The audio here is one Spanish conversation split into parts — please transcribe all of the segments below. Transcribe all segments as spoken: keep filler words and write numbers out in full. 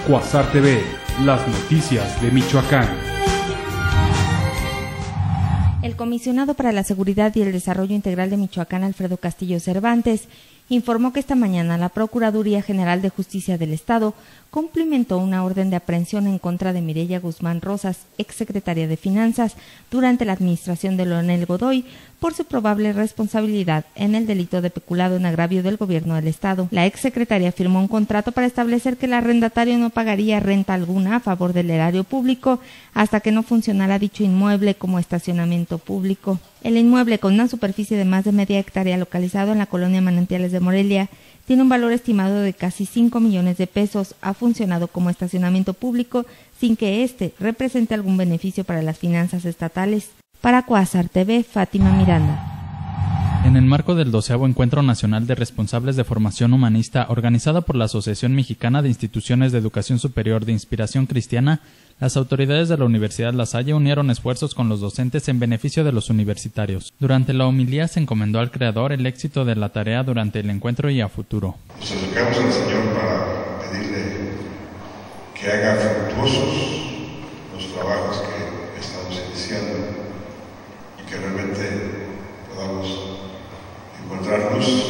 Cuasar T V, las noticias de Michoacán. El comisionado para la Seguridad y el Desarrollo Integral de Michoacán, Alfredo Castillo Cervantes, informó que esta mañana la Procuraduría General de Justicia del Estado cumplimentó una orden de aprehensión en contra de Mireya Guzmán Rosas, exsecretaria de Finanzas, durante la administración de Leonel Godoy, por su probable responsabilidad en el delito de peculado en agravio del gobierno del Estado. La exsecretaria firmó un contrato para establecer que el arrendatario no pagaría renta alguna a favor del erario público hasta que no funcionara dicho inmueble como estacionamiento público. El inmueble, con una superficie de más de media hectárea localizado en la colonia Manantiales de Morelia, tiene un valor estimado de casi cinco millones de pesos, ha funcionado como estacionamiento público sin que éste represente algún beneficio para las finanzas estatales. Para Cuasar T V, Fátima Miranda. En el marco del doceavo Encuentro Nacional de Responsables de Formación Humanista, organizada por la Asociación Mexicana de Instituciones de Educación Superior de Inspiración Cristiana, las autoridades de la Universidad La Salle unieron esfuerzos con los docentes en beneficio de los universitarios. Durante la homilía se encomendó al Creador el éxito de la tarea durante el encuentro y a futuro. Nos acercamos al Señor para pedirle que haga fructuosos los trabajos que estamos iniciando y que realmente podamos encontrar luz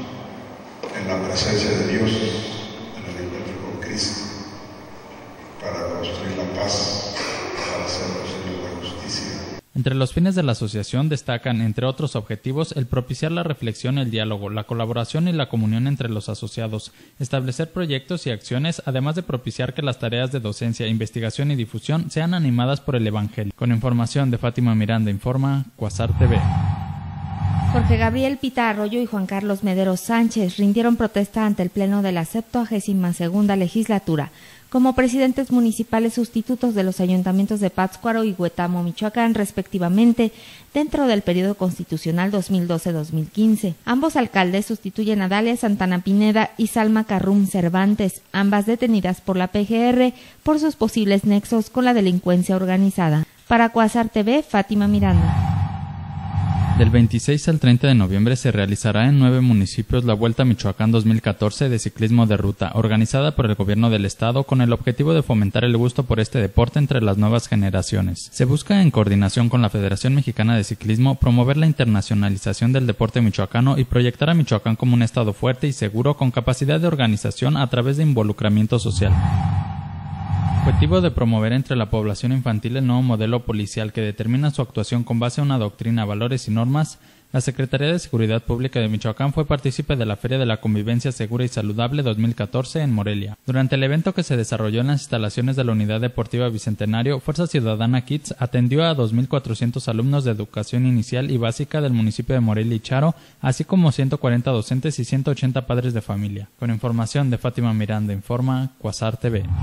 en la presencia de Dios, en el encuentro con Cristo, para construir la paz, para hacer posible la justicia. Entre los fines de la asociación destacan, entre otros objetivos, el propiciar la reflexión, el diálogo, la colaboración y la comunión entre los asociados, establecer proyectos y acciones, además de propiciar que las tareas de docencia, investigación y difusión sean animadas por el Evangelio. Con información de Fátima Miranda, informa Cuasar T V. Jorge Gabriel Pita Arroyo y Juan Carlos Mederos Sánchez rindieron protesta ante el Pleno de la septuagésima segunda legislatura como presidentes municipales sustitutos de los ayuntamientos de Pátzcuaro y Huetamo, Michoacán, respectivamente, dentro del periodo constitucional dos mil doce a dos mil quince. Ambos alcaldes sustituyen a Dalia Santana Pineda y Salma Carrum Cervantes, ambas detenidas por la P G R por sus posibles nexos con la delincuencia organizada. Para Cuasar T V, Fátima Miranda. Del veintiséis al treinta de noviembre se realizará en nueve municipios la Vuelta Michoacán dos mil catorce de ciclismo de ruta, organizada por el gobierno del estado con el objetivo de fomentar el gusto por este deporte entre las nuevas generaciones. Se busca, en coordinación con la Federación Mexicana de Ciclismo, promover la internacionalización del deporte michoacano y proyectar a Michoacán como un estado fuerte y seguro con capacidad de organización a través de involucramiento social. Objetivo de promover entre la población infantil el nuevo modelo policial que determina su actuación con base a una doctrina, valores y normas, la Secretaría de Seguridad Pública de Michoacán fue partícipe de la Feria de la Convivencia Segura y Saludable dos mil catorce en Morelia. Durante el evento, que se desarrolló en las instalaciones de la Unidad Deportiva Bicentenario, Fuerza Ciudadana Kids atendió a dos mil cuatrocientos alumnos de educación inicial y básica del municipio de Morelia y Charo, así como ciento cuarenta docentes y ciento ochenta padres de familia. Con información de Fátima Miranda, informa Cuasar T V.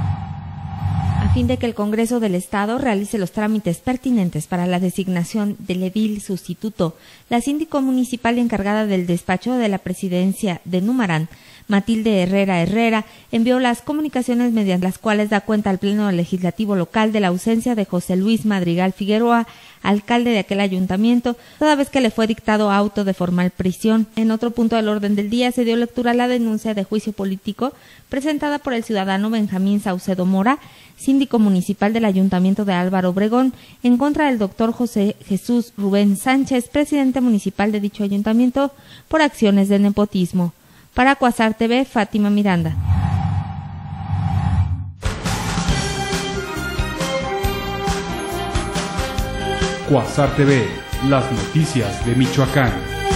A fin de que el Congreso del Estado realice los trámites pertinentes para la designación del edil sustituto, la síndico municipal encargada del despacho de la presidencia de Numarán, Matilde Herrera Herrera, envió las comunicaciones mediante las cuales da cuenta al Pleno Legislativo local de la ausencia de José Luis Madrigal Figueroa, alcalde de aquel ayuntamiento, toda vez que le fue dictado auto de formal prisión. En otro punto del orden del día se dio lectura a la denuncia de juicio político presentada por el ciudadano Benjamín Saucedo Mora, síndico municipal del ayuntamiento de Álvaro Obregón, en contra del doctor José Jesús Rubén Sánchez, presidente municipal de dicho ayuntamiento, por acciones de nepotismo. Para Cuasar T V, Fátima Miranda. Cuasar T V, las noticias de Michoacán.